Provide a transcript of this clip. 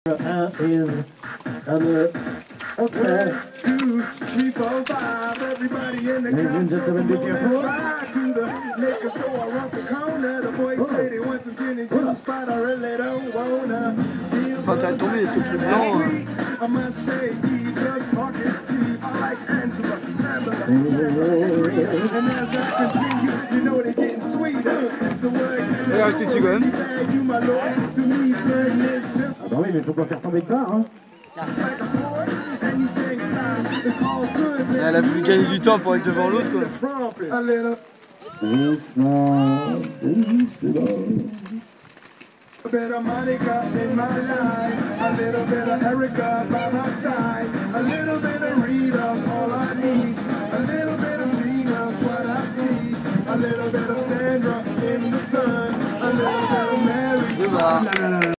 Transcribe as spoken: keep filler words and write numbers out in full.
Un is other okay. Two, three, four, five. Everybody in the Ladies and gentlemen, be careful. to the liquor store around the corner. The boys say they want some gin and juice, but I really don't wanna. Enfin, tu vas tomber, est-ce que tu es blanc euh... I must stay just pocket cheap. I like Angela, Pamela, and as I continue, you know they're getting sweeter. So what? Et restez dessus quand même. You my lord, to me, spreading just. Ah bah oui, mais faut pas faire tomber tard, hein. Elle a voulu gagner du temps pour être devant l'autre, quoi. Doucement, doucement. A bit of Monica in my life, a little bit of Erica by my side, a little bit of Rita, all I need, a little bit of Tina's what I see, a little bit of Sandra in the sun, a little bit of Mary.